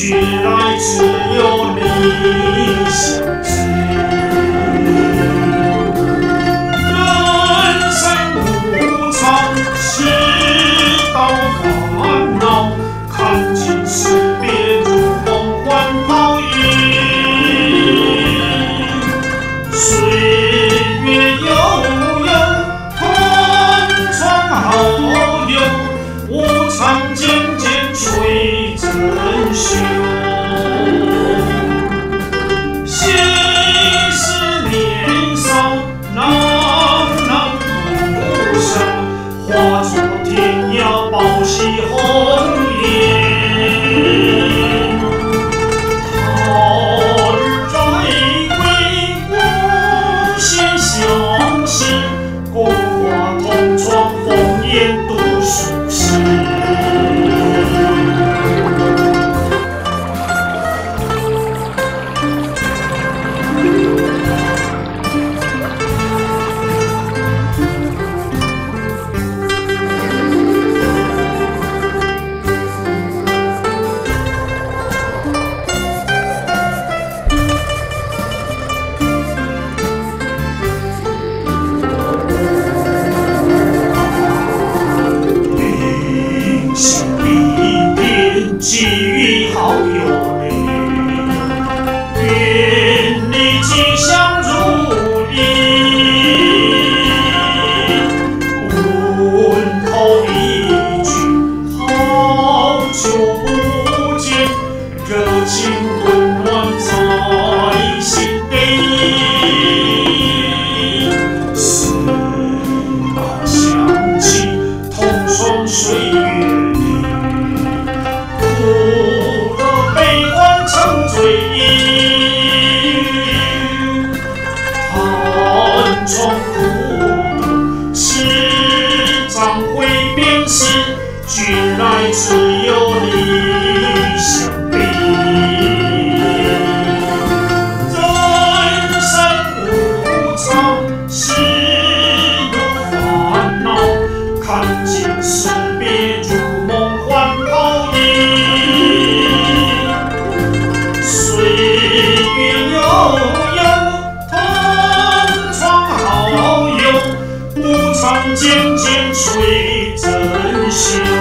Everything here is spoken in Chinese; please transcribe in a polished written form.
原来只有你相知。人生无常，世道烦恼，看尽世别如梦幻泡影。岁月悠悠，同窗好友，无常渐渐吹成袖。昔时年少，朗朗途上，化作天涯报喜红颜。好日再会，无限相识，共话同窗，烽烟读书时。寄予好友泪，愿你吉祥如意。问候一句，好久不见，热情温暖在心底。四马相骑，同窗岁月。苦乐悲欢成追忆，寒窗苦读，十章挥便是，君来只有你相比。人生无常，世路烦恼，看尽世别如梦幻泡影。岁月悠悠，同窗好友，无常渐渐吹成袖。